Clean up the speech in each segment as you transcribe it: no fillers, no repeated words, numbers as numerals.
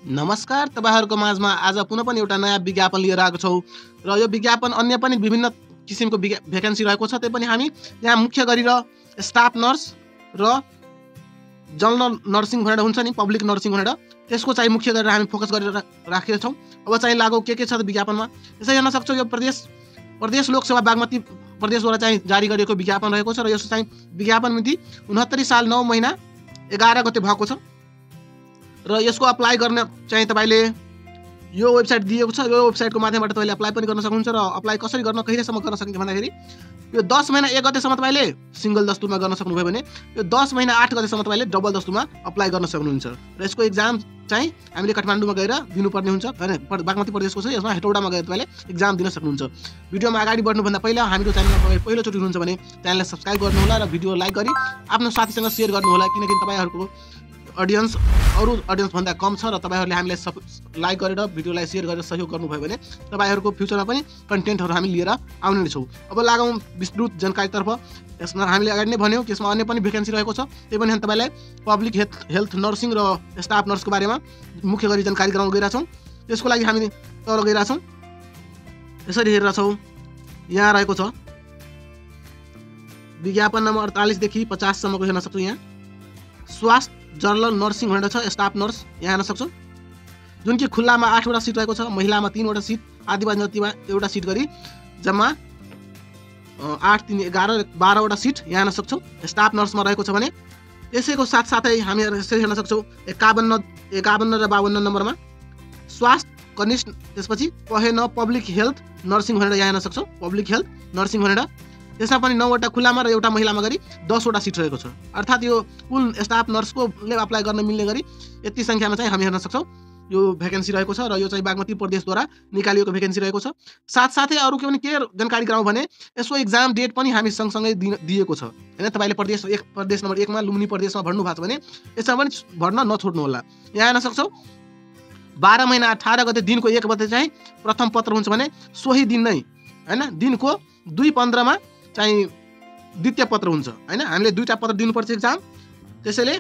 नमस्कार, तपाईहरुको माझमा आज पुनः पनि एउटा नयाँ विज्ञापन लिएर आएको छौं र यो विज्ञापन अन्य पनि विभिन्न किसिमको भ्याकेन्सी रहेको छ। त्यही पनि हामी यहाँ मुख्य गरेर स्टाफ नर्स र जनरल नर्सिङ भनेर हुन्छ नि, पब्लिक नर्सिङ भनेर त्यसको चाहिँ मुख्य गरेर हामी फोकस गरेर राखेका छौं। अब चाहिँ लागू के छ विज्ञापनमा यसै हेर्न सक्छौं। यो प्रदेश लोकसेवा बागमती प्रदेशद्वारा चाहिँ जारी गरिएको विज्ञापन रहेको छ र यसको चाहिँ विज्ञापन मिति 69 साल 9 महिना 11 गते भएको छ र यसको अप्लाई गर्न चाहिँ तपाईले यो वेबसाइट दिएको छ। यो वेबसाइटको माध्यमबाट तपाईले अप्लाई पनि गर्न सक्नुहुन्छ र अप्लाई कसरी गर्न कहिलेसम्म गर्न सकिन्छ भन्दाखेरि यो 10 महिना 1 गतेसम्म तपाईले सिंगल दस्तुरमा गर्न सक्नुभयो भने यो 10 महिना 8 गतेसम्म तपाईले डबल दस्तुरमा अप्लाई गर्न सक्नुहुन्छ र यसको एक्जाम चाहिँ हामीले काठमाडौँमा गएर दिनुपर्ने हुन्छ हैन। बागमती प्रदेशको छ, यसमा हेटौडामा गएर तपाईले एक्जाम दिन सक्नुहुन्छ। भिडियोमा अगाडि बढ्नुभन्दा पहिला हाम्रो च्यानलमा तपाई पहिलो चोटि हुनुहुन्छ भने च्यानललाई सब्स्क्राइब गर्नु होला र भिडियो लाइक गरी आफ्नो साथीसँग शेयर गर्नु होला, किनकि तपाईहरुको अडियन्स अरु अडियन्स भन्दा कम छ र तपाईहरुले हामीलाई लाइक गरेर भिडियोलाई शेयर गरेर सहयोग गर्नुभयो भने तपाईहरुको फ्युचरमा पनि कन्टेन्टहरु हामी लिएर आउने नै छौं। अब लागौं विस्तृत जानकारीतर्फ। यसमा हामीले अगाडि नै भन्यौ कि यसमा अन्य पनि भ्याकेन्सी रहेको छ। त्यही पनि हामी तपाईलाई पब्लिक हेल्थ नर्सिङ र स्टाफ नर्सको बारेमा मुख्य गरी जानकारी गराउन गइरा छौं। त्यसको लागि हामी तल गइरा छौं। यसरी हेरेर छौं, यहाँ रहेको छ विज्ञापन नम्बर 48 देखि 50 सम्मको हेर्न सक्छौं। यहाँ स्वास्थ्य जनरल नर्सिङ भनेर छ, स्टाफ नर्स यहाँ हेर्न सक्छौं, जुन कि खुल्लामा 8 वटा सिट रहेको छ, महिलामा 3 वटा सिट, आदिवासी जातिमा एउटा सिट गरी जम्मा 8 3 11 12 वटा सिट यहाँ हेर्न सक्छौं स्टाफ नर्समा रहेको छ भने यसैको साथसाथै हामी यसरी हेर्न सक्छौं 51 र 52 नम्बरमा स्वास्थ्य कनिष्ठ, त्यसपछि पहेन पब्लिक हेल्थ नर्सिङ भनेर यहाँ हेर्न सक्छौं, पब्लिक हेल्थ नर्सिङ भनेर यसमा पनि 9 वटा खुल्लामा र एउटा महिलामा गरी 10 वटा सिट रहेको छ। अर्थात यो कुल स्टाफ नर्सको ले अप्लाई गर्न मिल्ने गरी यति संख्यामा चाहिँ हामी हेर्न सक्छौं यो भ्याकेन्सी रहेको छ र यो चाहिँ बागमती प्रदेशद्वारा निकालिएको भ्याकेन्सी रहेको छ। साथसाथै अरु के जानकारी गराउँ भने यसको एक्जाम डेट पनि हामी सँगसँगै दिएको छ हैन। तपाईले प्रदेश नम्बर 1 मा लुम्बिनी प्रदेशमा भर्नु भएको छ भने यसमा पनि भर्न नछोड्नु होला। यहाँ हेर्न सक्छौं 12 महिना 18 गते दिनको 1 बजे चाहिँ प्रथम पत्र हुन्छ भने सोही दिन नै हैन दिनको 2:15 मा चाहिँ द्वितीय पत्र हुन्छ हैन। हामीले दुईटा पत्र दिनुपर्छ एक्जाम, त्यसैले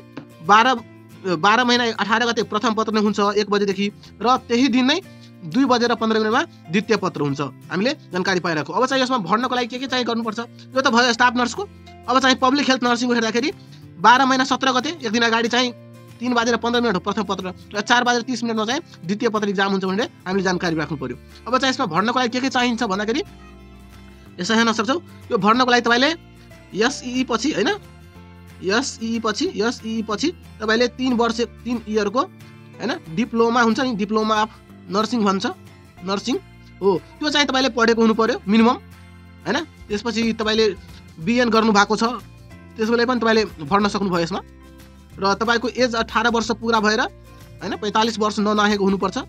12 महिना 18 गते प्रथम पत्र नै हुन्छ 1 बजे देखि र त्यही दिन नै 2:15 मा द्वितीय पत्र हुन्छ। हामीले जानकारी पाइराखौ। अब चाहिँ यसमा भर्नको लागि के चाहिँ गर्नुपर्छ यो त भयो स्टाफ नर्सको। अब चाहिँ पब्लिक हेल्थ नर्सिङको हेर्दाखेरि 12 महिना 17 गते एक दिन अगाडि चाहिँ 3:15 प्रथम पत्र र 4:30 मा चाहिँ द्वितीय पत्र एक्जाम हुन्छ भनेर हामीले जानकारी राख्नु पर्यो। अब चाहिँ यसमा भर्नको लागि के चाहिन्छ भन्दाखेरि यसै हेर्न सक्छौं। यो भर्नको लागि तपाईले एसई पछि हैन, एसई पछि तपाईले 3 वर्ष 3 इयरको हैन डिप्लोमा हुन्छ नि, डिप्लोमा अफ नर्सिङ भन्छ, नर्सिङ हो, त्यो चाहिँ तपाईले पढेको हुनु पर्यो मिनिमम हैन। त्यसपछि तपाईले बीएन गर्नु भएको छ, त्यसले पनि तपाईले भर्न सक्नु भयो यसमा र तपाईको एज 18 वर्ष पूरा भएर हैन 45 वर्ष ननाहेको हुनुपर्छ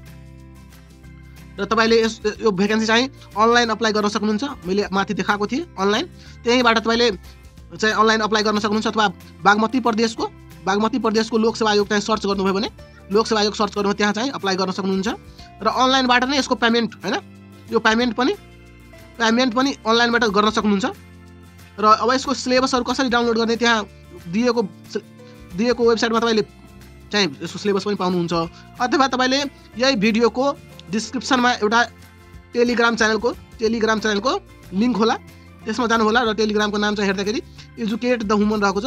र तपाईले यो भ्याकेन्सी चाहिँ अनलाइन अप्लाई गर्न सक्नुहुन्छ। मैले माथि देखाएको थिए अनलाइन, त्यहीबाट तपाईले चाहिँ अनलाइन अप्लाई गर्न सक्नुहुन्छ अथवा बागमती प्रदेशको लोकसेवा आयोग चाहिँ सर्च गर्नुभयो भने लोकसेवा आयोग सर्च गर्नुभयो त्यहाँ चाहिँ अप्लाई गर्न सक्नुहुन्छ र अनलाइनबाट नै यसको पेमेन्ट हैन यो पेमेन्ट पनि अनलाइनबाट गर्न सक्नुहुन्छ। र अब यसको सिलेबसहरु कसरी डाउनलोड गर्ने त्यहाँ दिएको वेबसाइटमा तपाईले चाहिँ यसको सिलेबस पनि पाउनुहुन्छ, अथवा तपाईले यही भिडियोको डिस्क्रिप्सनमा एउटा टेलिग्राम च्यानलको लिंक होला, त्यसमा जानु होला र टेलिग्रामको नाम चाहिँ हेर्दाखेरि एजुकेट द ह्युमन रहेको छ,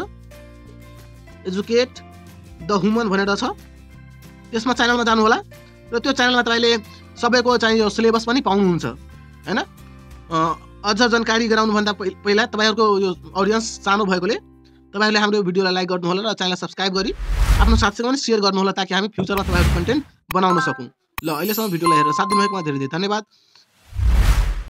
एजुकेट द ह्युमन भनेर छ। त्यसमा च्यानलमा जानु होला र त्यो च्यानलमा तपाईले सबैको चाहिँ यो सिलेबस पनि पाउनुहुन्छ हैन। अझ जानकारी गराउनु भन्दा पहिला तपाईहरुको यो ऑडियन्स सानो भएकोले तपाईहरुले हाम्रो भिडियोलाई लाइक गर्नु होला र च्यानललाई सब्स्क्राइब गरी आफ्नो साथीसँग पनि शेयर गर्नु होला, ताकि हामी फ्युचरमा तपाईहरुको कन्टेन्ट बनाउन सकौं। ल अहिलेसम्म भिडियोलाई हेरेर साथ दिनुभएकोमा धेरै धेरै धन्यवाद।